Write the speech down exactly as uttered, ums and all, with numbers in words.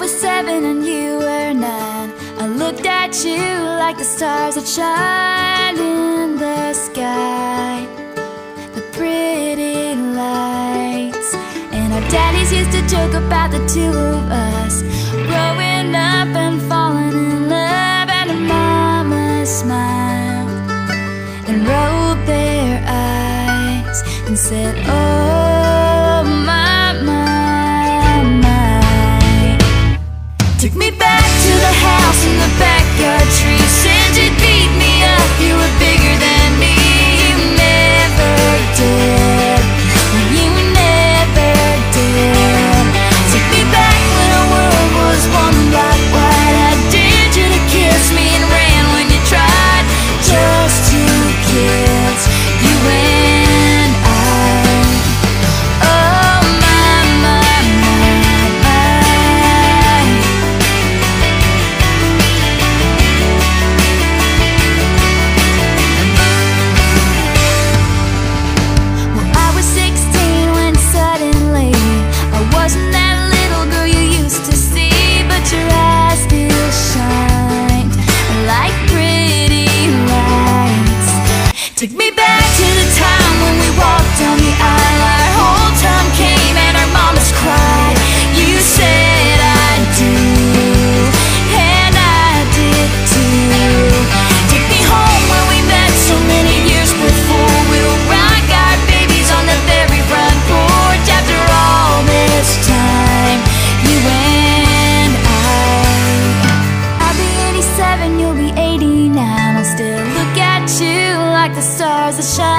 was seven and you were nine. I looked at you like the stars that shine in the sky, the pretty lights. And our daddies used to joke about the two of us growing up and falling in love. And our mamas smiled and rolled their eyes and said, oh my, my, my. Took me back to the house in the backyard tree. Said you'd beat me up, you were bigger than me. You never did, you never did. Took me back when our world was one block wide. I dared you to kiss me and ran when you tried. Just two kids, you and I. Oh my, my, my, my. Well, I was sixteen when suddenly I wasn't that little girl you used to see, but your eyes still shined like pretty lights. Took me back to the time when we walked down the aisle. Our whole time came and our mamas cried. You said I do, and I did too. Take me home where we met so many years before. We'll rock our babies on the very front porch. After all this time, you and I. I'll be eighty-seven, you'll be eighty-nine. I'll still look at you like the stars that shine